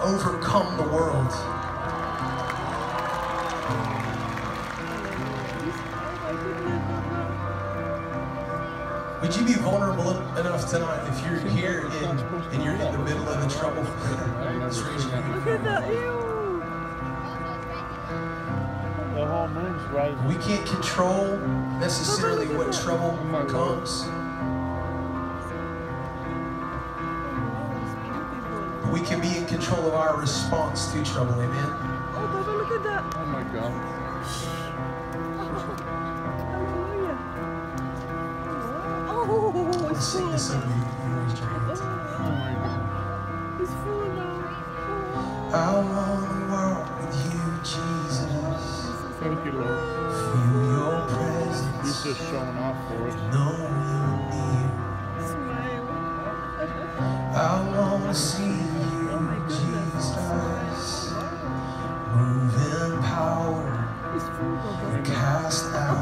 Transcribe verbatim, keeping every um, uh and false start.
overcome the world. Would you be vulnerable enough tonight if you're here in, and you're in the middle of the trouble? Just raise your hand. Look at that, ew! The whole moon's rising. We can't control necessarily what trouble comes. We can be in control of our response to trouble, amen? Oh, Baba, look at that! Oh my God. Hallelujah! Oh, I want to it's sing full. this over you. You raised your hands. Oh my God. It's full now. I want to walk with you, Jesus. Thank you, Lord. Feel your He's presence. just showing off for us. Know you're near. Smile. I want to see you, Oh my goodness. Jesus. Move in power. It's full, Baba. Cast out